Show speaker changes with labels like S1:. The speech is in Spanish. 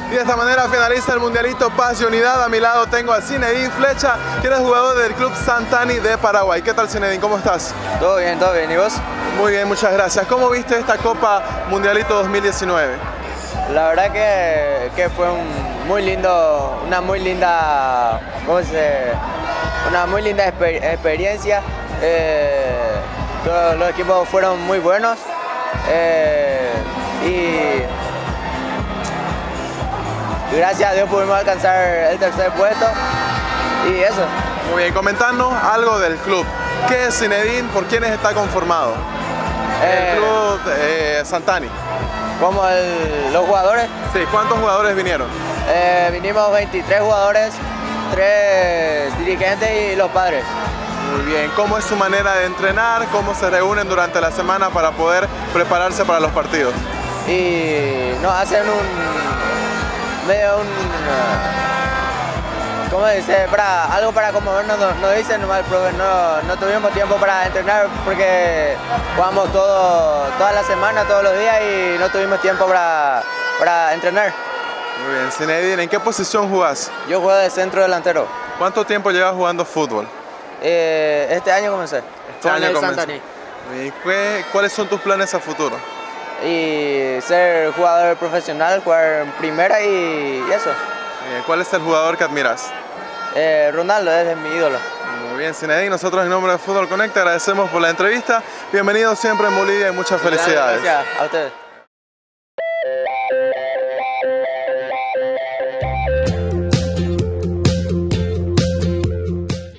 S1: Y de esta manera finaliza el Mundialito Paz y Unidad. A mi lado tengo a Zinedine Flecha, quien es jugador del Club Santani de Paraguay. ¿Qué tal, Zinedine? ¿Cómo estás?
S2: Todo bien, ¿y vos?
S1: Muy bien, muchas gracias. ¿Cómo viste esta Copa Mundialito 2019?
S2: La verdad que fue una muy linda experiencia. Todos los equipos fueron muy buenos y gracias a Dios pudimos alcanzar el tercer puesto y eso.
S1: Muy bien, comentarnos algo del club. ¿Qué es Zinedine? ¿Por quiénes está conformado? El Club Santani.
S2: ¿Como los jugadores?
S1: Sí, ¿cuántos jugadores vinieron?
S2: Vinimos 23 jugadores, 3 dirigentes y los padres.
S1: Muy bien, ¿cómo es su manera de entrenar? ¿Cómo se reúnen durante la semana para poder prepararse para los partidos?
S2: Y nos hacen ¿cómo dice? Algo para acomodarnos, nos dicen nomás el profe, no tuvimos tiempo para entrenar porque jugamos toda la semana, todos los días y no tuvimos tiempo para entrenar.
S1: Muy bien, Zinedine, ¿en qué posición jugás?
S2: Yo juego de centro delantero.
S1: ¿Cuánto tiempo llevas jugando fútbol?
S2: Este año comencé.
S1: Este año comencé. Santani. ¿Y cuáles son tus planes a futuro?
S2: Y ser jugador profesional, jugar en primera y eso.
S1: ¿Cuál es el jugador que admiras?
S2: Ronaldo, es mi ídolo.
S1: Muy bien, Zinedine, nosotros en nombre de Fútbol Connect te agradecemos por la entrevista. Bienvenido siempre en Bolivia y muchas felicidades.
S2: Gracias a ustedes.